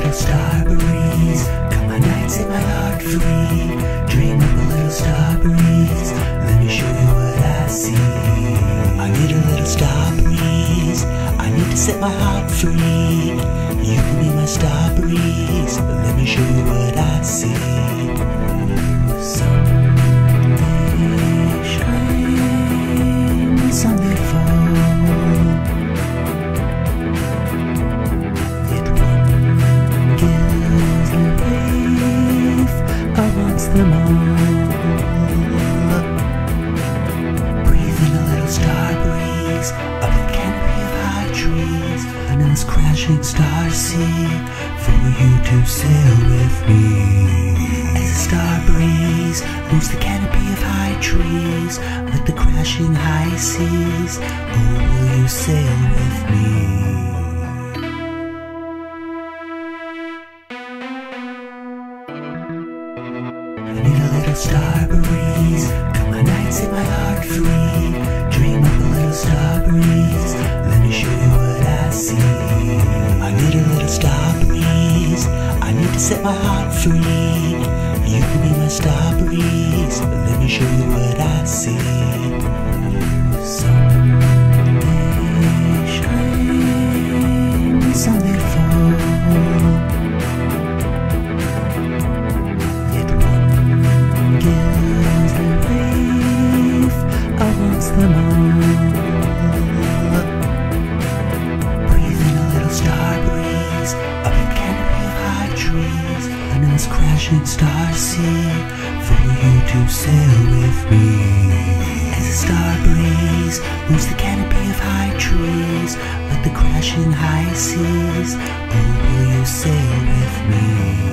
little Starbreeze, come my night, set my heart free. Dream up a little Starbreeze, let me show you what I see. I need a little Starbreeze, I need to set my heart free. You can be my Starbreeze, let me show you what I see. Someday shine, someday fall. Yet one gives the wave amongst them all. Breathe in a little Starbreeze up the canopy of high trees, and this crashing star sea for you to sail with me. As a Starbreeze moves the canopy of high trees like the crashing high seas, oh, will you sail with me? I need a little Starbreeze, come my night, set my heart free. Dream up a little Starbreeze, let me show you what I see. I need a little Starbreeze, I need to set my heart free. You can be my Starbreeze, let me show you what I see. Someday shine, someday fall. Yet one gives the wave amongst them all. Breathe in a little Starbreeze up the canopy of high trees, and this crashing star sea for you to sail with me. As a Starbreeze moves the canopy of high trees like the crashing high seas, oh, will you sail with me?